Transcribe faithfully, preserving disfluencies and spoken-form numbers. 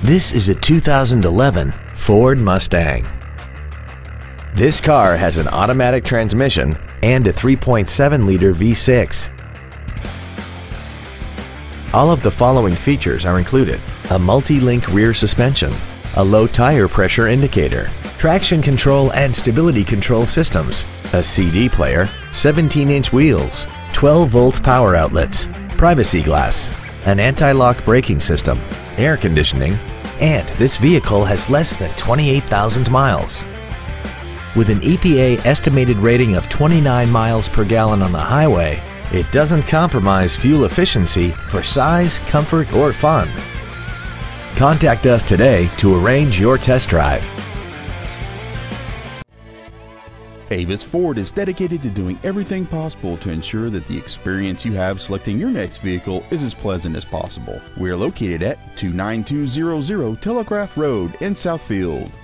This is a two thousand eleven Ford Mustang. This car has an automatic transmission and a three point seven liter V six. All of the following features are included: a multi-link rear suspension, a low tire pressure indicator, traction control and stability control systems, a C D player, seventeen inch wheels, twelve volt power outlets, privacy glass, an anti-lock braking system, air conditioning, and this vehicle has less than twenty-eight thousand miles. With an E P A estimated rating of twenty-nine miles per gallon on the highway, it doesn't compromise fuel efficiency for size, comfort, or fun. Contact us today to arrange your test drive. Avis Ford is dedicated to doing everything possible to ensure that the experience you have selecting your next vehicle is as pleasant as possible. We are located at two nine two zero zero Telegraph Road in Southfield.